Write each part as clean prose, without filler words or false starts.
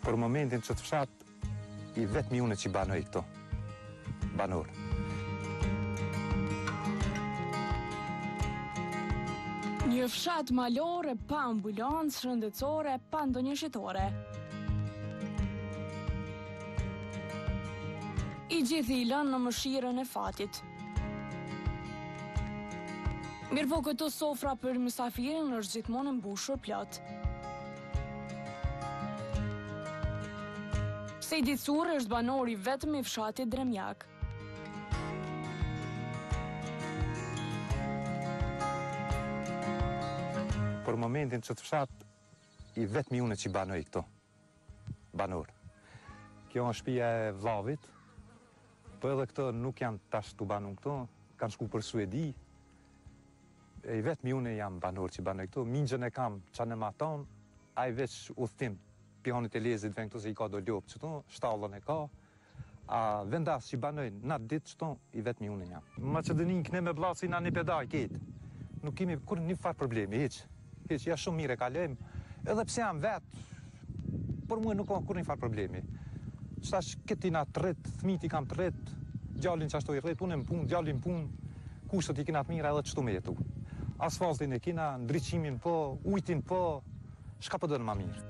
Për momentin që të fshat, I vetmi unë që I banoj këto. Banor. Një fshat malore, pa ambulancë, shëndetësore, pa ndonjë shitore. I gjithë I lënë në mëshirën e fatit. Mirëpo këto sofra për mysafirin është gjithmonë e mbushur plot. Sejdi Curri është banori vetëm I fshatit Dremjak. Për momentin që të fshat, I vetmi unë që I banoj këto. Banor. Kjo është shtëpia e vllavit, po edhe këto nuk janë tash të banu këto, kanë shku për Suedi. I vetmi unë jam banor që I banoj këto. Mingjën e kam qanë e maton, a I veç udhtim. Pionit e lezit ven këto se I ka do ljopë qëto, shtallën e ka. A vendas që I banoj natë ditë qëto, I vetmi unë jam. Maqedonin këne me blasë I na një pedaj ketë. Nuk kemi kur një farë problemi, heq. Ja shumë mire kalojmë, edhe pse jam vetë, për mua nuk ka kur një farë problemi. Qëtash këti na të rritë, thmiti kam të rritë, gjallin që ashtu I rritë, unë më punë, gjallin punë, kushtët I kina të mira edhe qëtu me jetu. Asfaltin e kina, ndryqimin po, ujtin po, shka po dënë ma mirë.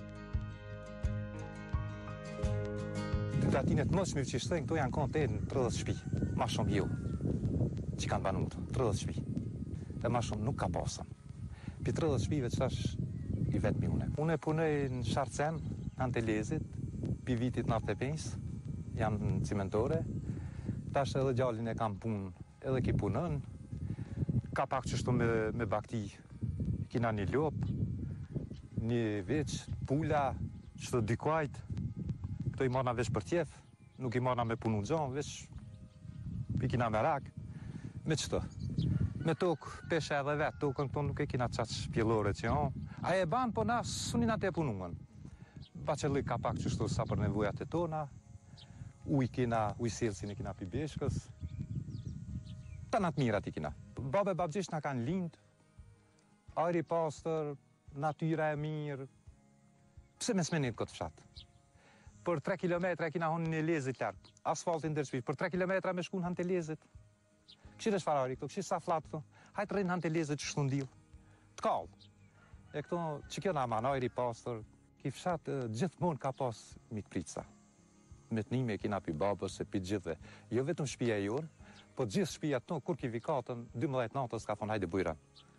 Të datinet mësmi që I shtojnë, këto janë konë të 30 shpi, ma shumë jo, që kanë banur, 30 shpi. Dhe ma shumë nuk ka pasën. Pi 30 shpive që tash I vetmi une. Une punoj në Sharcen, anë të lezit, pi vitit 95, jam në cimentore. Tash edhe gjallin e kam punë, edhe ki punën. Ka pak qështu me bakti, kina një lop, një veç, pula, qëto dykajt. Këto I marna veç për tjef, nuk I marna me punu në gjonë, veç pi kina me rak. Me qëto? Me tokë, peshe edhe vetë, tokën këto nuk e kina qatë pjellore që janë. A e banë, po na sunin atë e punungën. Baqelik ka pak qështu sa për nevojat e tona, uj selsin e kina pi beshkës, të natë mirat I kina. Babe babgjesh na kanë lindë, ajri pastër, natyra e mirë, pse me smenit këtë fshatë? Për 3 kilometra kina honë një lezit larkë, asfaltin dërshpish, për 3 kilometra me shkun hanë të lezit. Këshirë është farari këto, këshirë sa flatë këto, hajtë rrinë hanë të lezët që shtundilë, të kallë. E këto, që kjo na manajri pastër, ki fshatë gjithmonë ka pas mikprica. Me të nime kina pi babës e pi gjithve, jo vetëm shpia e jorë, po gjithë shpia të kur ki vikatën, 12 natës ka thonë hajde bujra.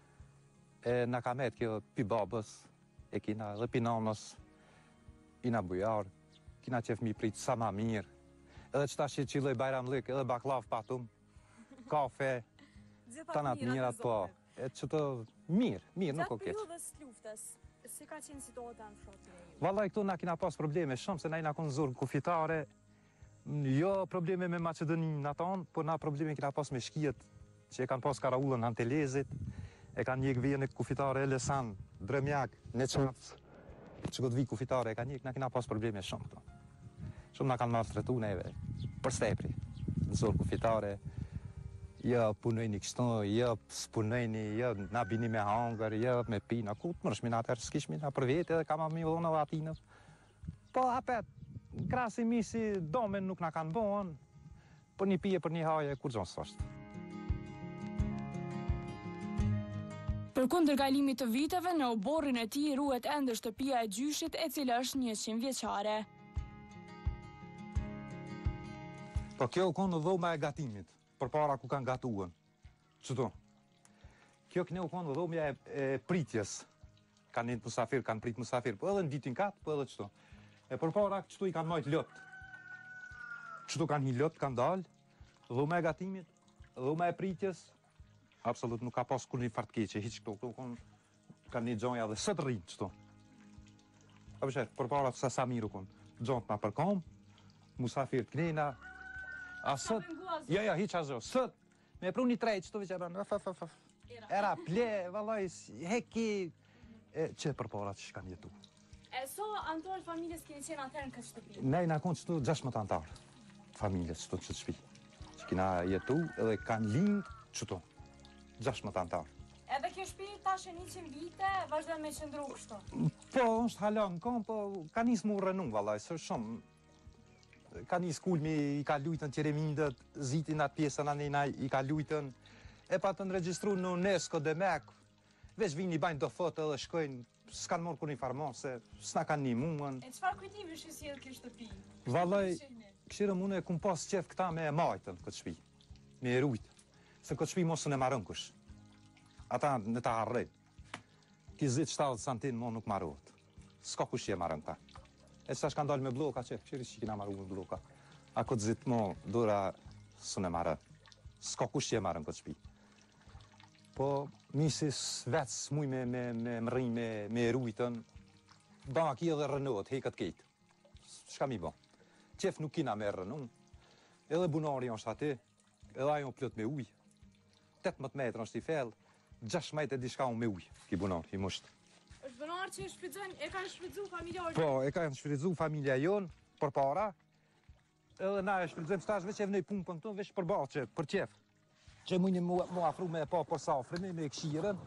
E na ka met kjo pi babës, e kina dhe pi nanës, ina bujarë, kina qef mi pritë sa ma mirë, edhe qëta që qiloj bajram lëk, edhe baklav patum, kafe, tanat mirat, po, e që të mirë, nuk o keq. Gjatë periudhës luftës, si ka qenë situata në fshatin e ju? Vallaj, këtu na kina pas probleme shumë, se na I na konë zorë kufitare, jo probleme me Maqedonin në tonë, por na probleme kina pas me shkijet, që e kanë pas karaullën në Antelezit, e kanë njek vijën e kufitare Elesan, Dremjak, Neqac, që këtë vijë kufitare e kanë njek, na kina pas probleme shumë këto. Shumë na kanë maltretu neve, për stepri, në zorë kufitare, jo punojni kështu, jo s'punojni, jo na bini me hangër, jo me pina, ku të mërshmi na tërë, s'kishmi na për vete edhe ka ma mi dhona dhe atinë. Po apet, krasi misi domen nuk na kanë bohen, për një pije, për një haje, kur gjonë s'është. Për kundër kalimit të viteve, në oborrin e tij ruhet ende shtëpia e gjyshit, e cila është 100 vjeçare. Po kjo konë dhoma e gatimit, për para ku kanë gatuën. Qëto? Kjo këne u konë dhomja e pritjes. Kanë një musafir, kanë prit musafir, po edhe në vitin katë, po edhe qëto. E për para qëto I kanë majtë lot. Qëto kanë një lot, kanë dalë, dhoma e gatimit, dhoma e pritjes, absolut nuk ka pas kur një fartë keqe, hiq këto kanë një gjonja dhe së të rrinë qëto. A përshër, për para sa miru konë, gjonët na përkom, musafir të knena, a sët, ja, hiq azo, sët, me pru një trej, qëto veqe era ple, valaj, heki, që për para që kanë jetu. E so antarët familjes keni qenë atërë në këtë shtëpi? Nej, na konë qëtu 16 antarë familjes qëtu që shtëpi, që kina jetu edhe kanë lindë qëtu, 16 antarë. Edhe kjo shtëpi tash e 100 vite, vazhdon me qëndru kështu. Po, është halon, po ka nisë mu rënu, vallaj, së shumë. Ka nisë kulmi, i ka lujtën Qeremindët, zitin atë pjesën anena, i ka lujtën. E pa të nëregjistru në UNESCO dhe mek, veç vini bajnë do fotë edhe shkojnë, s'kanë morë kur një farmon, se s'na kanë një mungën. E çfarë kujtimi është sjell kjo shtëpi? Vallaj, këshirë mune kum pas qef këta me majtën këtë shpi, me e rujtë, se këtë shpi mosën e marrën kush. Ata në ta harrejnë. Ki 10-70 santin mo nuk marrët. S'ka kush je marrën ta. E që ta shka ndalë me bloka që, këshirë që kina marru me bloka. A këtë zitë mo, dora së në marrën. S'ka kush je marrën këtë shpi. Po, misis vetës muj me mëri, me e rujtën, ba ki edhe rënohet, heket kejtë. Shka mi ba? Qef nuk kina me rënu. Edhe bunari është ati, edhe ajo plot me uj. 18 metra është i fellë, 6 metra diçka unë me uj, ki bunar, i musht. Është banar që e kanë shfrytzu familjarë. Po, e kanë shfrytzu familja jonë, për para, edhe na e shfrytzojmë stash veç e vënej punë për këtu, veç për bache, për qef. Që mujnë mu afru me pa për safrimi, me këshiren.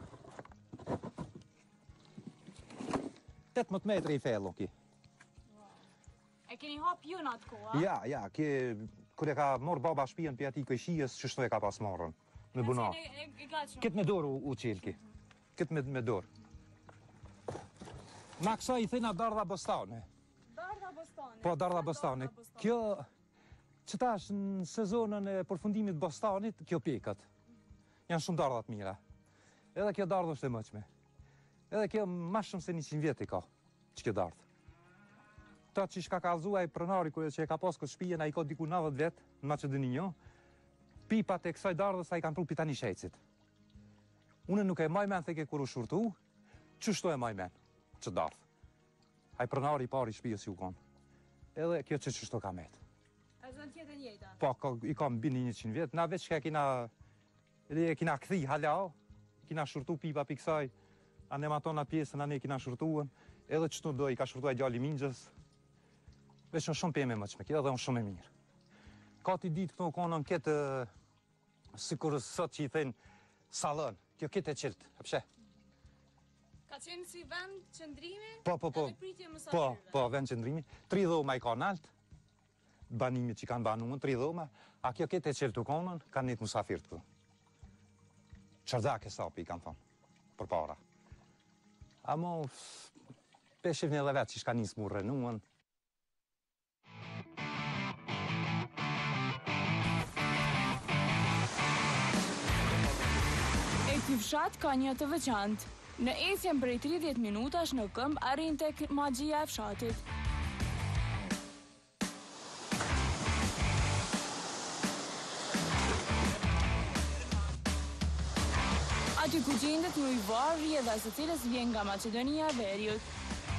18 metra i fellë, ki. E keni hap ju në atë kohë, a? Ja, kër e ka morë baba shpijen për ati këjshijës, qështu e ka pas morën, me bunar. Këtë me dorë u qelki. Këtë me dorë. Na kësa i thina Dardha Bostane. Dardha Bostane. Po, Dardha Bostane. Kjo, që tash në sezonën e përfundimit Bostanit, kjo pekët. Janë shumë dardhat mira. Edhe kjo dardhë është e mëqme. Edhe kjo ma shumë se 100 vjetë i ka, që kjo dardhë. Ta që shka kalzua i pronari kërë që e ka pas këtë shpijen, a i ka diku 90 vetë në Macedoni, pipat e kësaj dardhës a i kanë pru pita një shecit. Une nuk e maj men theke kur u shurtu, qështu e maj men, që dardhë. A i pronari i pari shpijës ju konë. Edhe kjo që qështu ka metë. A zënë tjetë njëta? Po, i kam bini 100 vjetë, na veç që e kina këthi halao, kina shurtu pipa për kësaj, anem ato në pjesën, ane kina shurtuën, edhe qëtu do i ka shurtu e gjalli mingjës, veç në shumë peme më qme, edhe në shumë e mirë. Ka t'i ditë këto konën këtë, si kur sot që i thënë salën, kjo këtë e qiltë, e pëshe? Ka qenë si vend qëndrimi? Po, edhe pritje mësafirve? po, vend qëndrimi. 3 dhoma i ka naltë, banimit që kanë banuën, 3 dhoma, a kjo këtë e qiltë u konën, kanë njëtë mësafirët këtu. Qërzak e sapi i kanë thonë, për para. Amo, peshiv një dhe vetë që shka njësë mu rënuën. Ky fshat ka një të veçantë. Në ecjen prej 30 minutash në këmbë arrin tek magjia e fshatit. Aty ku gjendet një ujvar rrjedhas së cilës vjen nga Maqedonia e Veriut.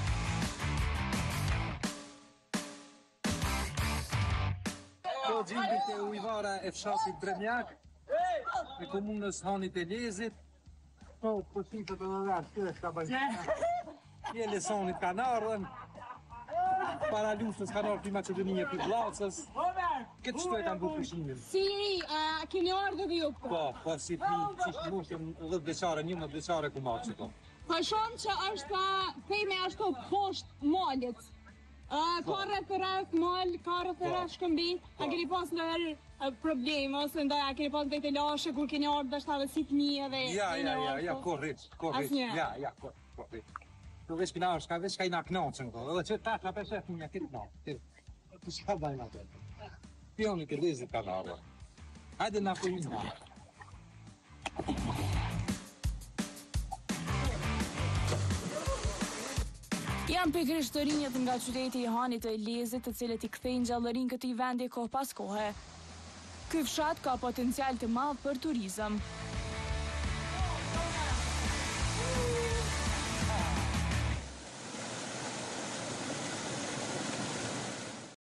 Po gjendet e ujvara e fshatit Dremjak, e komunës Hanit e Lezit. Po, përshim të në rrështë, të shka bëjnë. Një lesonit kanë ardhen, para lusës kanë ardhë për Macedonia për Vllacës. Këtë qëto e kanë bërë përshimin. Si, keni ardhë dhe ju? Po, si qishë moshën 10 vjeçare, 11 vjeçare ku marë qëto. Po shumë që është pejme ashtu poshtë malit. Ka rreth mal, ka rreth shkëmbi. A keni pas ndër problem, ose ndaj, a keni pas vete lashe kur keni ardhë dhe shtave si t'mije dhe... Ja, korrit. Ja, korrit. Të veç kina është, ka veç ka i na knaqën këto, edhe që ta ka peshet një këtë knaqë. Të shka bajnë atë. Pioni këtë lezit ka nërë. Hajde na për një. Janë pikërisht të rinjët nga qyteti i Hanit të Lezit, të cilët i kthejnë gjallërinë këtij vendi kohë pas kohe. Ky fshat ka potencial të madh për turizëm.